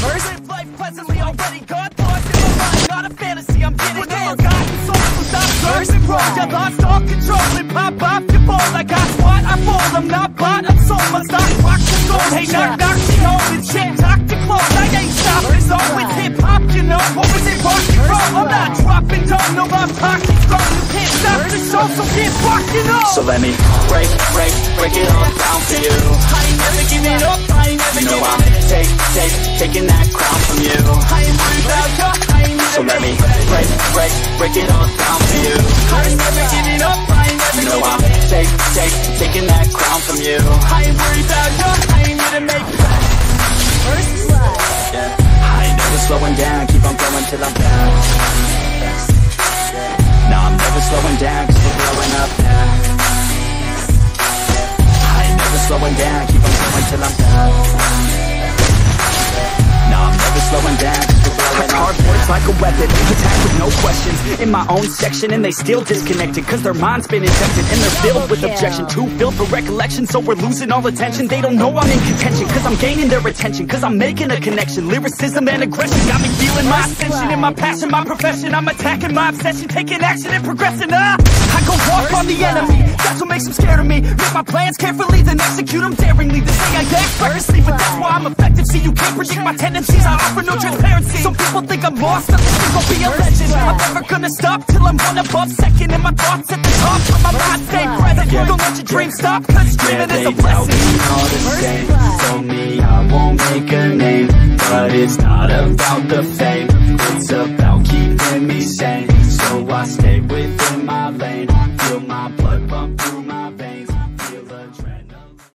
Live life pleasantly, already got thoughts in my mind, not a fantasy, I'm getting forgotten souls will stop driving wrong. You lost all control and pop off your ball. I got what I fall, I'm not bought, I'm sold. My stock rock the gold. Hey, knock me home and shit, talk to close. I ain't stopping, it's all with hip-hop, you know. What was it, rock and roll? I'm not dropping down, no, my pocket's strong. You can't stop the show, so get rockin' on. So let me break it all down for you. I ain't never giving up, I ain't never You know giving I'm taking that crown from you. I ain't worried about you, I ain't never So let me break it all down for you. I ain't never giving up, I ain't never You know giving I'm taking that crown from you. I ain't worried about you, I ain't gonna make it. First blood. Yeah, I ain't never slowing down, keep on going till I'm down. No, I'm never slowing down, cause we're blowing up now. I ain't never slowing down, keep on going till I'm down. No, I'm never slowing down, cause we're blowing up. Cardboard's like a weapon, attack with no questions. In my own section and they still disconnected, cause their mind's been infected and they're filled with objection. Too filled for recollection, so we're losing all attention. They don't know I'm in contention, cause I'm gaining their attention, cause I'm making a connection. Lyricism and aggression got me feeling my ascension. In my passion, my profession, I'm attacking my obsession, taking action and progressing. I go off on the enemy, that's what makes them scared of me. Make my plans carefully, then execute them daringly. They say I act recklessly, but that's why I'm effective. See, you can't predict my tendencies, I offer no transparency. Some people think I'm lost, but they think I'll be a legend. I'm never gonna stop till I'm one above second. And my thoughts at the top, but my mind stay present. Don't let your dreams stop, cause dreaming is a tell blessing. me all the same, told me I won't make a name, but it's not about the fame, it's about keeping me sane. So I stay within my lane, feel my blood pump through my veins.